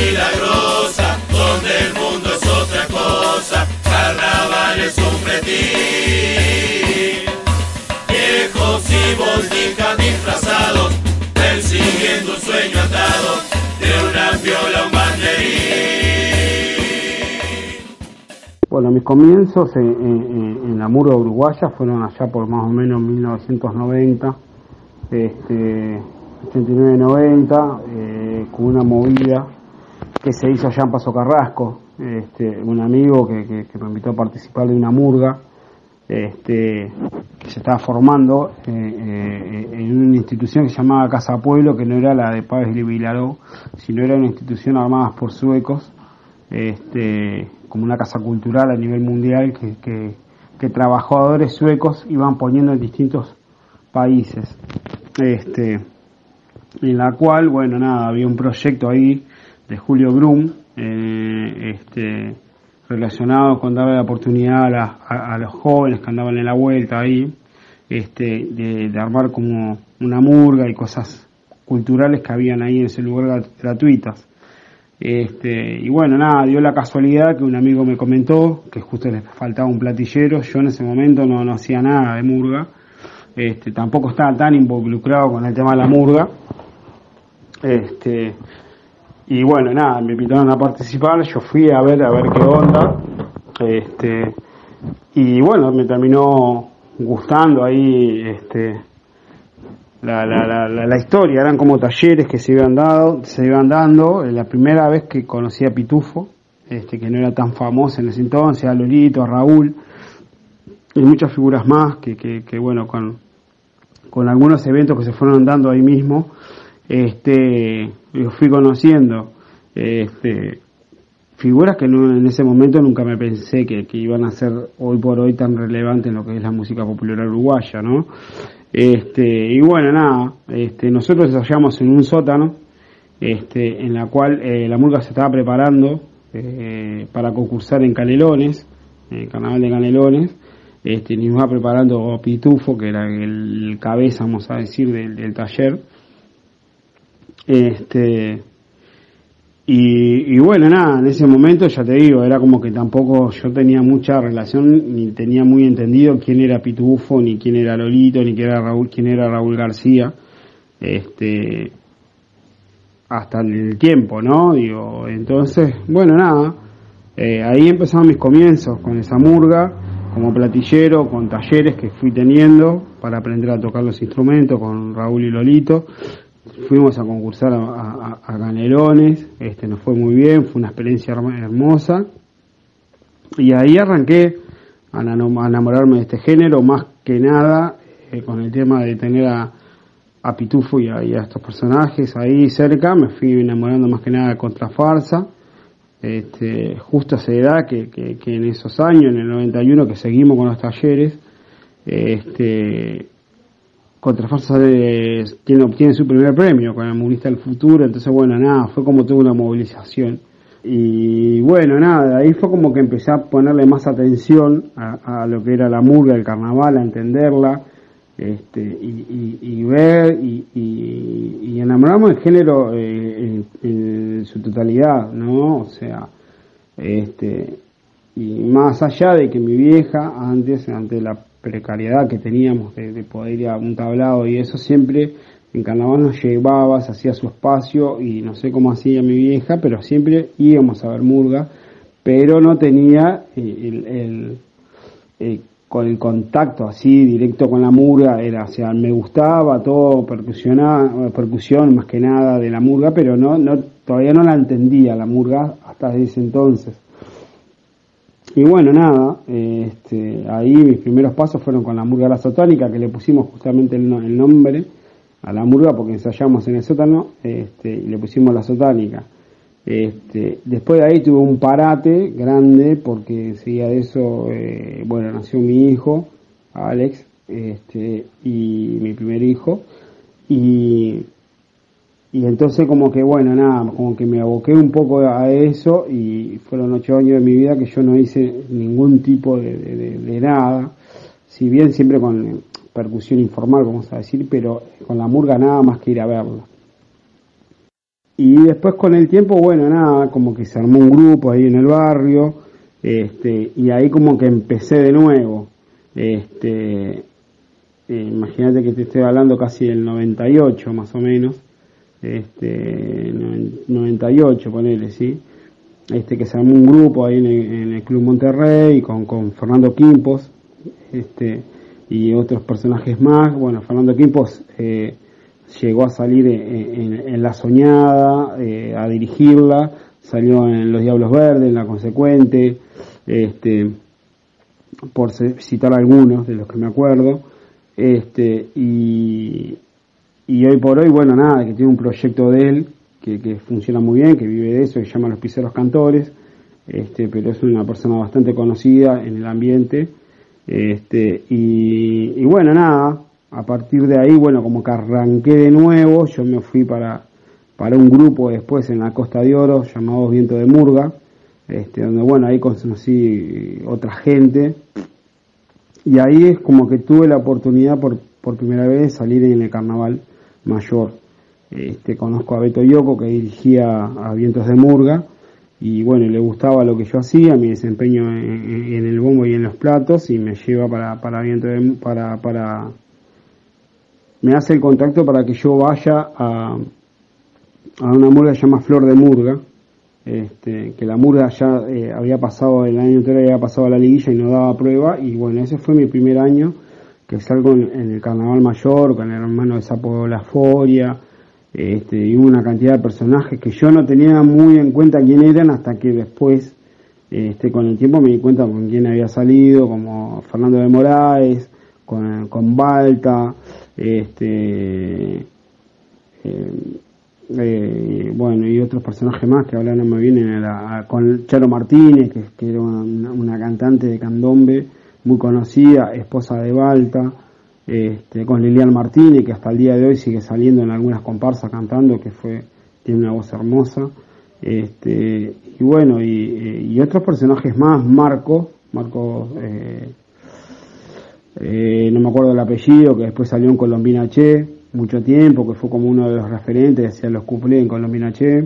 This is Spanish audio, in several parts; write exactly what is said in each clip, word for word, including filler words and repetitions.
milagrosa, donde el mundo es otra cosa, carnaval es un pretín. Viejos y boticas disfrazados, persiguiendo un sueño atado, de una viola un banderín. Bueno, mis comienzos en, en, en la murga uruguaya fueron allá por más o menos mil novecientos noventa, este, ochenta y nueve noventa, eh, con una movida que se hizo allá en Paso Carrasco, este, un amigo que, que, que me invitó a participar de una murga, este, que se estaba formando eh, eh, en una institución que se llamaba Casa Pueblo, que no era la de Páez y Vilaró, sino era una institución armada por suecos, este, como una casa cultural a nivel mundial que, que, que trabajadores suecos iban poniendo en distintos países, este, en la cual, bueno, nada, había un proyecto ahí de Julio Brum, eh, este, relacionado con darle la oportunidad a, la, a, a los jóvenes que andaban en la vuelta ahí, este, de, de armar como una murga y cosas culturales que habían ahí en ese lugar gratuitas. Este, y bueno, nada, dio la casualidad que un amigo me comentó que justo les faltaba un platillero. Yo en ese momento no, no hacía nada de murga, este, tampoco estaba tan involucrado con el tema de la murga, este, y bueno, nada, me invitaron a participar, yo fui a ver a ver qué onda, este, y bueno, me terminó gustando ahí, este, La, la, la, la, la historia. Eran como talleres que se iban dado, se iban dando. La primera vez que conocí a Pitufo, este, que no era tan famoso en ese entonces, a Lolito, a Raúl, y muchas figuras más que, que, que bueno, con, con algunos eventos que se fueron dando ahí mismo, este, los fui conociendo, este, figuras que no, en ese momento nunca me pensé que, que iban a ser hoy por hoy tan relevantes en lo que es la música popular uruguaya, ¿no? Este, y bueno, nada, este, nosotros ensayamos en un sótano, este, en la cual eh, la murga se estaba preparando eh, para concursar en Canelones, en el carnaval de Canelones, este, nos iba preparando Pitufo, que era el cabeza, vamos a decir, del, del taller, este, y, y bueno, nada, en ese momento ya te digo, era como que tampoco yo tenía mucha relación, ni tenía muy entendido quién era Pitufo, ni quién era Lolito, ni quién era Raúl, quién era Raúl García, este, hasta el tiempo, ¿no? Digo, entonces, bueno, nada, eh, ahí empezaron mis comienzos con esa murga, como platillero, con talleres que fui teniendo para aprender a tocar los instrumentos con Raúl y Lolito. Fuimos a concursar a, a, a Canelones, este, nos fue muy bien, fue una experiencia hermosa, y ahí arranqué a, a enamorarme de este género, más que nada eh, con el tema de tener a, a Pitufo y a, y a estos personajes ahí cerca. Me fui enamorando más que nada de Contrafarsa, este, justo a esa edad que, que, que en esos años, en el noventa y uno, que seguimos con los talleres, este, Contrafarsa eh, tiene, obtiene su primer premio con el Murista del Futuro. Entonces bueno, nada, fue como toda una movilización, y bueno, nada, ahí fue como que empecé a ponerle más atención a, a lo que era la murga, el carnaval, a entenderla, este, y, y, y ver y, y, y enamorarme del género eh, en, en su totalidad, ¿no? O sea, este, y más allá de que mi vieja, antes, ante la precariedad que teníamos de, de poder ir a un tablado y eso, siempre en carnaval nos llevaba, se hacía su espacio, y no sé cómo hacía mi vieja, pero siempre íbamos a ver murga, pero no tenía el, el, el con el contacto así directo con la murga. Era, o sea, me gustaba todo, percusión más que nada de la murga, pero no, no, todavía no la entendía la murga hasta ese entonces. Y bueno, nada, este, ahí mis primeros pasos fueron con la murga La Sotánica, que le pusimos justamente el, el nombre a la murga porque ensayamos en el sótano, este, y le pusimos La Sotánica. Este, después de ahí tuve un parate grande porque enseguida de eso, eh, bueno, nació mi hijo, Alex, este, y mi primer hijo, y... Y entonces como que bueno, nada, como que me aboqué un poco a eso, y fueron ocho años de mi vida que yo no hice ningún tipo de, de, de nada, si bien siempre con percusión informal, vamos a decir, pero con la murga nada más que ir a verla. y después con el tiempo, bueno, nada, como que se armó un grupo ahí en el barrio, este, y ahí como que empecé de nuevo. Este, eh, imagínate que te estoy hablando casi del noventa y ocho más o menos, este, noventa y ocho, ponele, ¿sí? Este, que se armó un grupo ahí en el, en el Club Monterrey con, con Fernando Quimpos, este, y otros personajes más. Bueno, Fernando Quimpos eh, llegó a salir en, en, en La Soñada, eh, a dirigirla, salió en Los Diablos Verdes, en La Consecuente, este, por citar algunos de los que me acuerdo, este, y, y hoy por hoy, bueno, nada, que tiene un proyecto de él, que, que funciona muy bien, que vive de eso, que se llama Los Pizzeros Cantores, este, pero es una persona bastante conocida en el ambiente, este, y, y bueno, nada, a partir de ahí, bueno, como que arranqué de nuevo, yo me fui para, para un grupo después en la Costa de Oro, llamado Viento de Murga, este, donde, bueno, ahí conocí otra gente, y ahí es como que tuve la oportunidad por, por primera vez de salir en el carnaval mayor. Este, conozco a Beto Yoko, que dirigía a Vientos de Murga, y bueno, le gustaba lo que yo hacía, mi desempeño en, en el bombo y en los platos, y me lleva para, para Vientos de, para, para, me hace el contacto para que yo vaya a, a una murga que se llama Flor de Murga, este, que la murga ya eh, había pasado, el año anterior había pasado a la liguilla y no daba prueba, y bueno, ese fue mi primer año que salgo en, en el carnaval mayor, con el hermano de Sapo La Foria, este, y una cantidad de personajes que yo no tenía muy en cuenta quién eran, hasta que después, este, con el tiempo me di cuenta con quién había salido, como Fernando de Moraes, con, con Balta, este, eh, eh, bueno, y otros personajes más que ahora no me vienen, a la, con Charo Martínez, que, que era una, una cantante de candombe muy conocida, esposa de Balta, este, con Lilian Martínez, que hasta el día de hoy sigue saliendo en algunas comparsas cantando, que fue, tiene una voz hermosa, este, y bueno, y, y otros personajes más, Marco, Marco, eh, eh, no me acuerdo el apellido, que después salió en Colombina Che, mucho tiempo, que fue como uno de los referentes, hacía los cuplés en Colombina Che,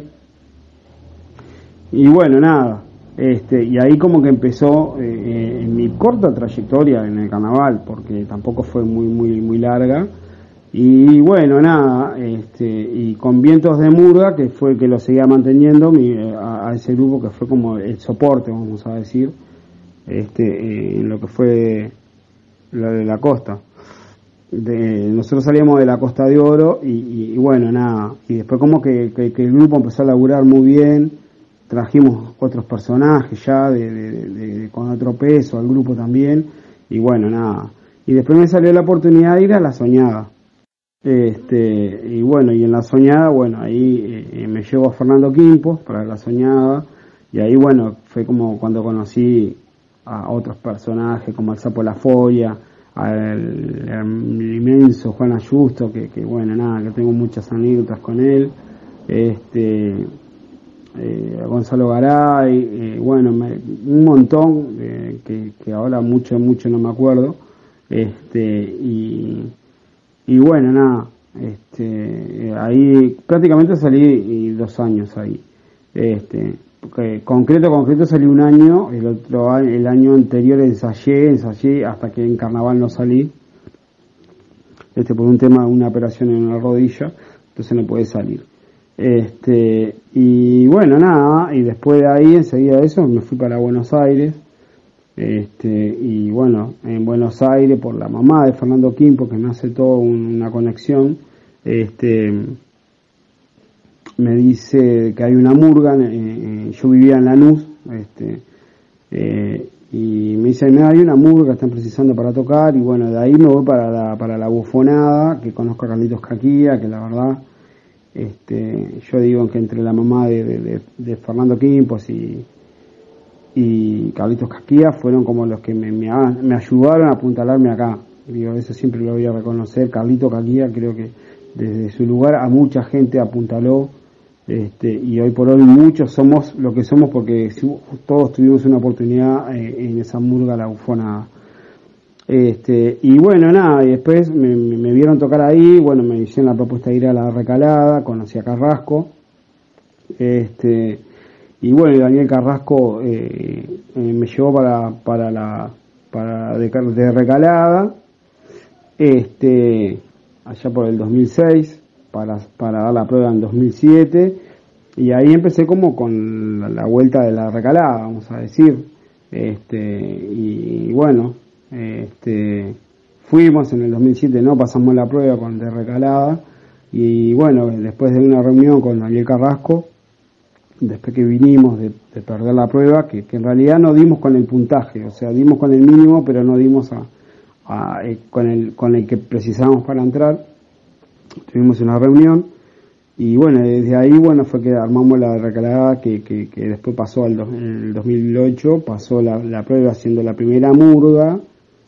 y bueno, nada, este, y ahí como que empezó eh, en mi corta trayectoria en el carnaval, porque tampoco fue muy muy muy larga, y bueno, nada, este, y con Vientos de Murga, que fue el que lo seguía manteniendo mi, a, a ese grupo, que fue como el soporte, vamos a decir, este, eh, en lo que fue lo de la costa. De, nosotros salíamos de la Costa de Oro y, y, y bueno, nada, y después como que, que, que el grupo empezó a laburar muy bien, trajimos otros personajes ya de, de, de, de, con otro peso al grupo también, y bueno, nada, y después me salió la oportunidad de ir a La Soñada, este, y bueno, y en La Soñada, bueno, ahí eh, me llevo a Fernando Quimpos para La Soñada, y ahí bueno, fue como cuando conocí a otros personajes como el Sapo La Foria, al, al inmenso Juan Ayusto, que, que bueno, nada, que tengo muchas anécdotas con él, este, eh, a Gonzalo Garay, eh, bueno, me, un montón, eh, que, que ahora mucho, mucho no me acuerdo, este, y, y bueno, nada, este, ahí prácticamente salí dos años ahí, este, porque concreto, concreto salí un año, el otro año, el año anterior ensayé, ensayé hasta que en carnaval no salí, este, por un tema, una operación en una rodilla, entonces no puede salir. Este, y bueno, nada, y después de ahí, enseguida de eso, me fui para Buenos Aires, este, y bueno, en Buenos Aires, por la mamá de Fernando Quimpo, que me hace toda un, una conexión, este, me dice que hay una murga, eh, yo vivía en Lanús, este, eh, y me dice, hay una murga que están precisando para tocar, y bueno, de ahí me voy para la, para la bufonada, que conozco a Carlitos Caquía, que la verdad, este, yo digo que entre la mamá de, de, de, de Fernando Quimpos y, y Carlitos Caquía fueron como los que me, me, me ayudaron a apuntalarme acá, digo, eso siempre lo voy a reconocer. Carlitos Caquía creo que desde su lugar a mucha gente apuntaló, este, y hoy por hoy muchos somos lo que somos porque todos tuvimos una oportunidad en, en esa murga la bufonada. Este, y bueno, nada, y después me, me, me vieron tocar ahí, bueno, me hicieron la propuesta de ir a la Recalada, conocí a Carrasco, este, y bueno, Daniel Carrasco eh, eh, me llevó para, para la, para de, de recalada, este, allá por el dos mil seis, para, para dar la prueba en dos mil siete, y ahí empecé como con la, la vuelta de la recalada, vamos a decir, este, y, y bueno, este, fuimos en el dos mil siete, no pasamos la prueba con de recalada, y bueno, después de una reunión con Daniel Carrasco, después que vinimos de, de perder la prueba, que, que en realidad no dimos con el puntaje, o sea, dimos con el mínimo, pero no dimos a, a, eh, con el con el que precisábamos para entrar. Tuvimos una reunión y bueno, desde ahí bueno fue que armamos la recalada que, que, que después pasó al do, en el dos mil ocho, pasó la, la prueba siendo la primera murga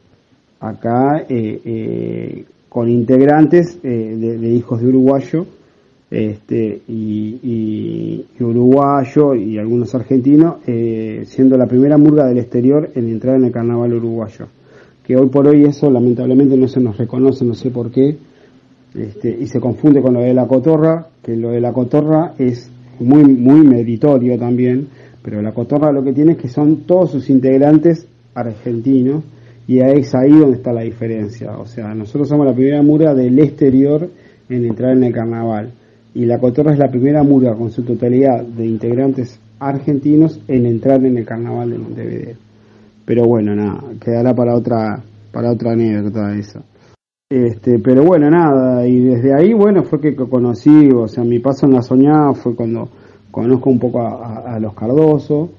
acá eh, eh, con integrantes eh, de, de hijos de uruguayo, este y, y, y uruguayo y algunos argentinos, eh, siendo la primera murga del exterior en entrar en el carnaval uruguayo, que hoy por hoy eso lamentablemente no se nos reconoce, no sé por qué. Este, y se confunde con lo de la cotorra, que lo de la cotorra es muy muy meritorio también, pero la cotorra lo que tiene es que son todos sus integrantes argentinos, y es ahí donde está la diferencia. O sea, nosotros somos la primera murga del exterior en entrar en el carnaval, y la cotorra es la primera murga con su totalidad de integrantes argentinos en entrar en el carnaval de Montevideo. Pero bueno, nada, quedará para otra para otra anécdota esa. Este, pero bueno, nada, y desde ahí, bueno, fue que conocí, o sea, mi paso en la soñada fue cuando conozco un poco a, a, a los Cardoso,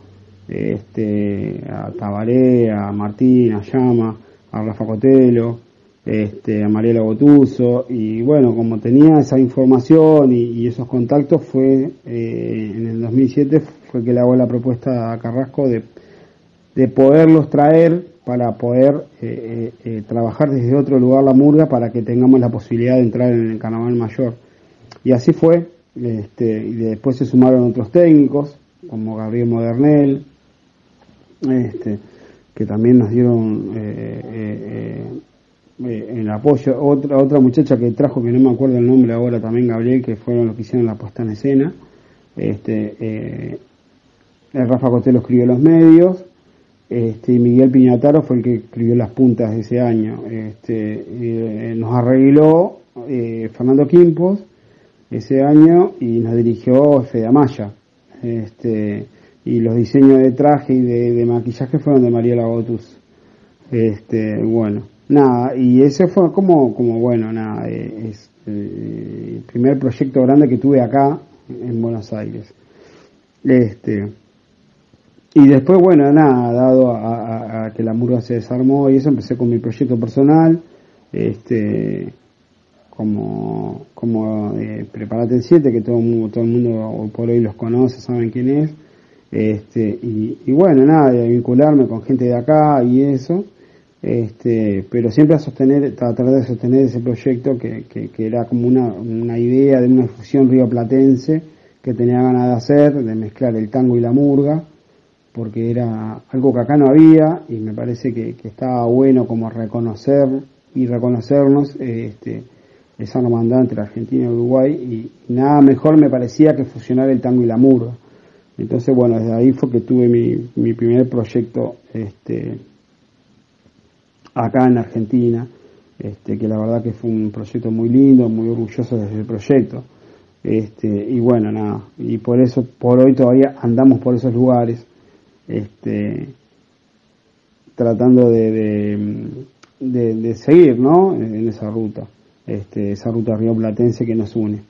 este, a Tabaré, a Martín, a Llama, a Rafa Cotelo, este, a Mariela Botuso, y bueno, como tenía esa información y, y esos contactos, fue, eh, en el dos mil siete fue que le hago la propuesta a Carrasco de, de poderlos traer para poder eh, eh, trabajar desde otro lugar la murga, para que tengamos la posibilidad de entrar en el carnaval mayor. Y así fue, este, y después se sumaron otros técnicos, como Gabriel Modernel, este, que también nos dieron eh, eh, eh, el apoyo. Otra otra muchacha que trajo, que no me acuerdo el nombre ahora, también Gabriel, que fueron los que hicieron la puesta en escena. Este, eh, Rafa Cotelo escribió los medios. Este, y Miguel Piñataro fue el que escribió las puntas de ese año. Este, eh, nos arregló eh, Fernando Quimpos ese año y nos dirigió Fede Amaya. Este, y los diseños de traje y de, de maquillaje fueron de Mariela Botus. Este, bueno, nada, y ese fue como, como bueno, nada, eh, es eh, el primer proyecto grande que tuve acá en Buenos Aires. Este, Y después, bueno, nada, dado a, a, a que la murga se desarmó y eso, empecé con mi proyecto personal, este, como, como eh, Preparate el siete, que todo, todo el mundo hoy por hoy los conoce, saben quién es, este, y, y bueno, nada, de vincularme con gente de acá y eso, este, pero siempre a sostener, tratar de sostener ese proyecto que, que, que era como una, una idea de una fusión rioplatense que tenía ganas de hacer, de mezclar el tango y la murga, porque era algo que acá no había, y me parece que, que estaba bueno como reconocer y reconocernos este, esa hermandad entre Argentina y Uruguay, y nada mejor me parecía que fusionar el tango y la murga. Entonces, bueno, desde ahí fue que tuve mi, mi primer proyecto este, acá en Argentina, este, que la verdad que fue un proyecto muy lindo, muy orgulloso desde el proyecto. Este, y bueno, nada, y por eso, por hoy todavía andamos por esos lugares, este, tratando de, de, de, de seguir, ¿no?, en esa ruta, este, esa ruta rioplatense que nos une.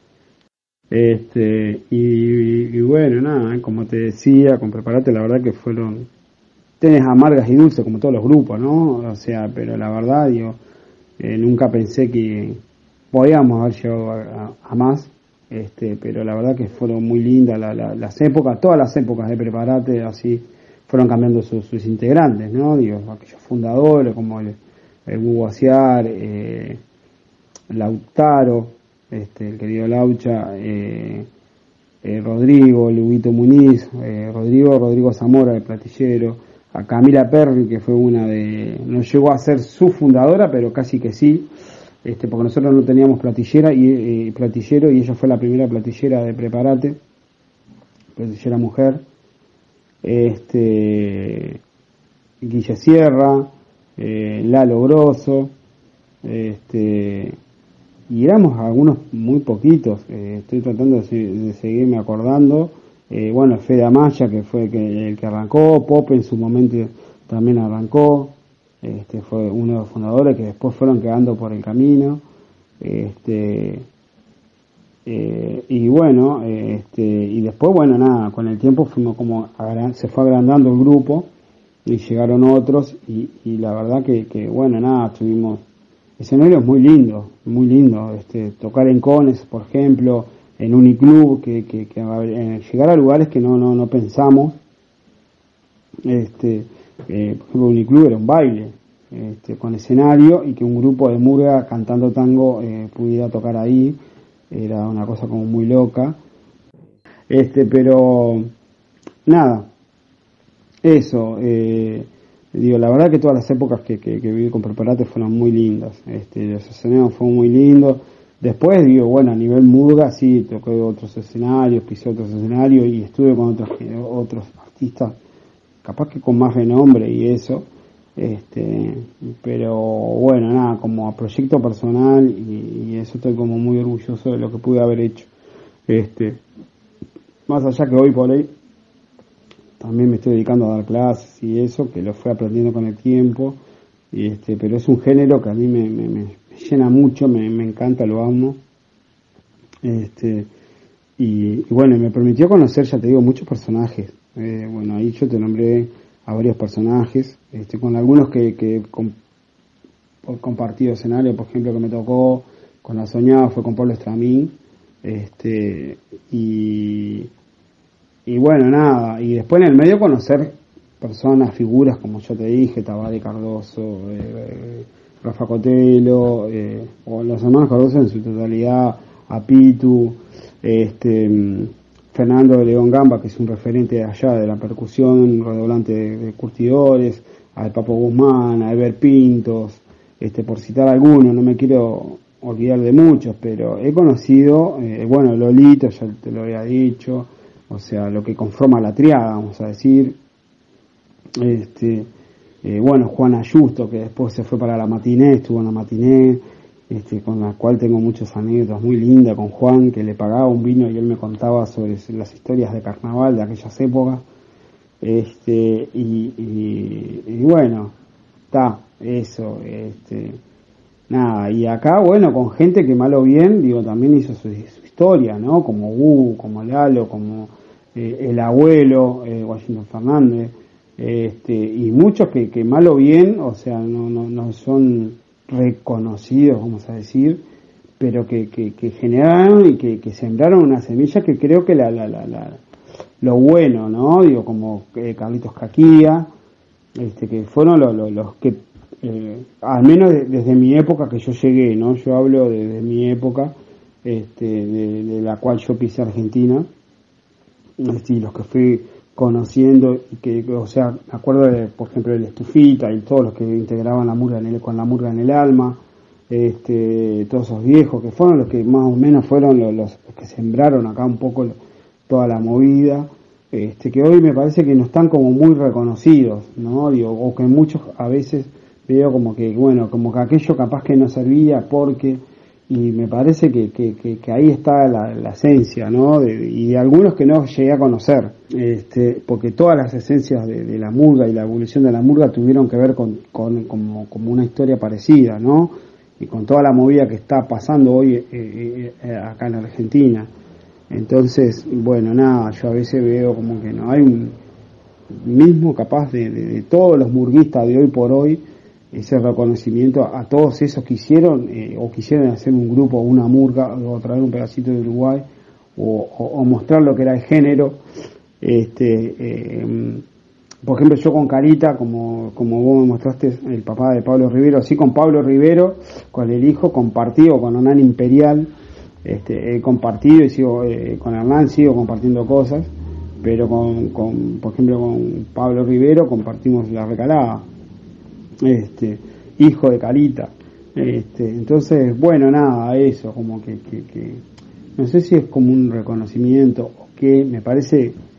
Este, y, y bueno, nada, como te decía, con Preparate, la verdad que fueron, tenés amargas y dulces como todos los grupos, ¿no? O sea, pero la verdad, yo eh, nunca pensé que podíamos haber llegado a, a, a más, este, pero la verdad que fueron muy lindas la, la, las épocas, todas las épocas de Preparate, así fueron cambiando sus, sus integrantes, ¿no? Digo, aquellos fundadores como el, el Hugo Aciar, eh, Lautaro, este, el querido Laucha, eh, eh, Rodrigo, Luguito Muniz, eh, Rodrigo, Rodrigo Zamora, el platillero, a Camila Perry, que fue una de, no llegó a ser su fundadora, pero casi que sí, este, porque nosotros no teníamos platillera y eh, platillero, y ella fue la primera platillera de Preparate, Cordillera Mujer, este, Guille Sierra, eh, Lalo Grosso, este, y éramos algunos muy poquitos, eh, estoy tratando de, de seguirme acordando, eh, bueno, Fede Amaya, que fue que, el que arrancó, Pope en su momento también arrancó, este, fue uno de los fundadores que después fueron quedando por el camino, este, eh, y bueno, este, y después, bueno, nada, con el tiempo fuimos como, se fue agrandando el grupo, y llegaron otros, y, y la verdad que, que, bueno, nada, tuvimos escenarios muy lindos, muy lindos, este, tocar en Cones, por ejemplo, en Uniclub, que, que, que eh, llegar a lugares que no, no, no pensamos, este, eh, por ejemplo, Uniclub era un baile, este, con escenario, y que un grupo de murga cantando tango eh, pudiera tocar ahí, era una cosa como muy loca, este, pero nada, eso, eh, digo, la verdad que todas las épocas que, que, que viví con Preparate fueron muy lindas, este, los escenarios fueron muy lindos. Después, digo, bueno, a nivel murga sí, toqué otros escenarios, pisé otros escenarios y estuve con otros otros artistas, capaz que con más renombre y eso, este, pero bueno, nada, como proyecto personal y, y eso estoy como muy orgulloso de lo que pude haber hecho, este, más allá que hoy por hoy también me estoy dedicando a dar clases y eso, que lo fui aprendiendo con el tiempo, y este, pero es un género que a mí me, me, me llena mucho, me, me encanta, lo amo, este, y, y bueno, me permitió conocer, ya te digo, muchos personajes, eh, bueno, ahí yo te nombré a varios personajes, este, con algunos que, que con, por compartido escenario, por ejemplo, que me tocó con La Soñada fue con Pablo Estramín, este, y Y bueno, nada, y después en el medio conocer personas, figuras, como yo te dije, Tabaré Cardoso, eh, Rafa Cotelo, eh, o los hermanos Cardoso en su totalidad, a Pitu, este, Fernando de León Gamba, que es un referente de allá de la percusión, un redoblante de, de curtidores, al Papo Guzmán, a Eber Pintos, este, por citar algunos, no me quiero olvidar de muchos, pero he conocido, eh, bueno, Lolito, ya te lo había dicho, o sea, lo que conforma la triada, vamos a decir, este, eh, bueno, Juan Ayusto, que después se fue para la matiné, estuvo en la matiné, este, con la cual tengo muchas anécdotas muy lindas con Juan, que le pagaba un vino y él me contaba sobre las historias de carnaval de aquellas épocas, este, y, y, y bueno, está, eso, este, nada, y acá, bueno, con gente que mal o bien, digo, también hizo su, su historia, ¿no? Como Gu, como Lalo, como eh, el abuelo, eh, Washington Fernández, este, y muchos que, que mal o bien, o sea, no, no, no son reconocidos, vamos a decir, pero que, que, que generaron y que, que sembraron una semilla que creo que la, la, la, la lo bueno, ¿no? Digo, como eh, Carlitos Caquía, este, que fueron los, los, los que, eh, al menos de, desde mi época que yo llegué, ¿no? Yo hablo de, de mi época, este, de, de la cual yo pisé Argentina, este, y los que fui conociendo, y que, o sea, me acuerdo de, por ejemplo, el Estufita y todos los que integraban la murga en el, con la murga en el alma, este, todos esos viejos que fueron los que más o menos fueron los, los que sembraron acá un poco toda la movida, este, que hoy me parece que no están como muy reconocidos, ¿no? Digo, o que muchos a veces veo como que, bueno, como que aquello capaz que no servía porque, y me parece que, que, que, que ahí está la, la esencia, ¿no? De, y de algunos que no llegué a conocer, este, porque todas las esencias de, de la murga y la evolución de la murga tuvieron que ver con, con como, como una historia parecida, ¿no? Y con toda la movida que está pasando hoy eh, eh, acá en Argentina. Entonces, bueno, nada, yo a veces veo como que no hay un mismo capaz de, de, de todos los murguistas de hoy por hoy, ese reconocimiento a, a todos esos que hicieron eh, o quisieron hacer un grupo o una murga o traer un pedacito de Uruguay o, o, o mostrar lo que era el género. Este, eh, por ejemplo, yo con Carita, como, como vos me mostraste, el papá de Pablo Rivero, así con Pablo Rivero, con el hijo, compartido con Hernán Imperial, este, he compartido y sigo, eh, con Hernán sigo compartiendo cosas, pero con, con, por ejemplo, con Pablo Rivero compartimos La Recalada, este, hijo de Carita, este, entonces, bueno, nada, eso, como que, que, que, no sé si es como un reconocimiento o qué, me parece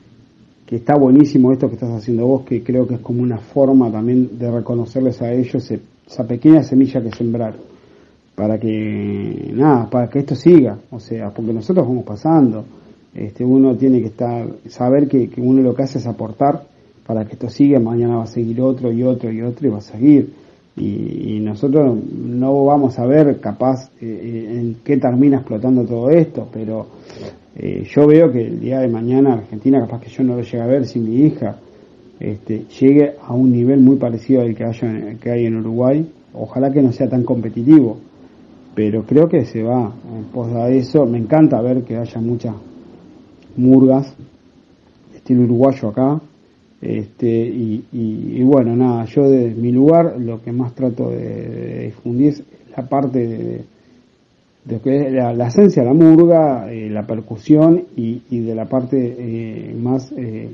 que está buenísimo esto que estás haciendo vos, que creo que es como una forma también de reconocerles a ellos ese, esa pequeña semilla que sembraron, para que, nada, para que esto siga, o sea, porque nosotros vamos pasando, este, uno tiene que estar, saber que, que uno lo que hace es aportar para que esto siga, mañana va a seguir otro y otro y otro y va a seguir, y, y nosotros no vamos a ver capaz eh, en qué termina explotando todo esto, pero Eh, yo veo que el día de mañana Argentina, capaz que yo no lo llegue a ver si mi hija este, llegue a un nivel muy parecido al que, haya, que hay en Uruguay. Ojalá que no sea tan competitivo, pero creo que se va en pos de eso. Me encanta ver que haya muchas murgas estilo uruguayo acá, este y, y, y bueno, nada, yo desde mi lugar lo que más trato de, de difundir es la parte de de que es la, la esencia de la murga, eh, la percusión y, y de la parte eh, más eh,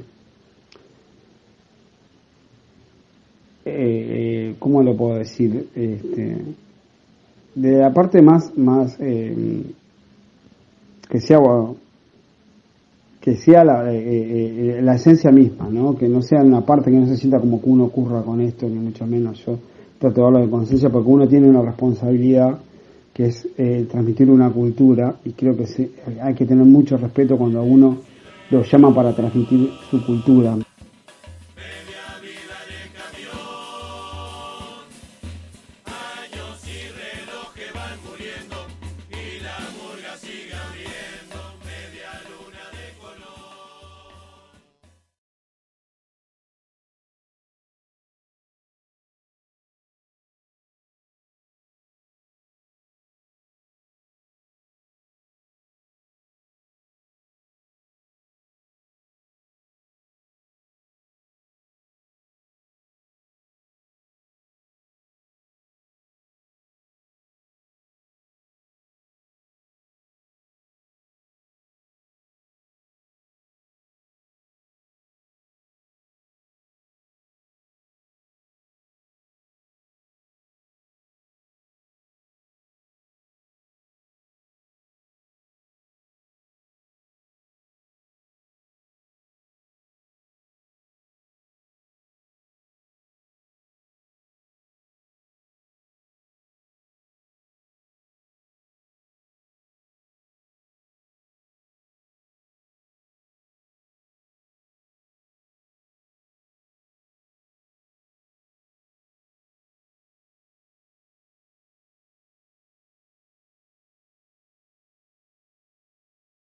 eh, ¿cómo lo puedo decir? Este, de la parte más más eh, que sea que sea la, eh, eh, la esencia misma, ¿no? Que no sea una parte que no se sienta como que uno ocurra con esto, ni mucho menos. Yo trato de hablar de conciencia porque uno tiene una responsabilidad que es eh, transmitir una cultura, y creo que se, hay que tener mucho respeto cuando a uno lo llama para transmitir su cultura.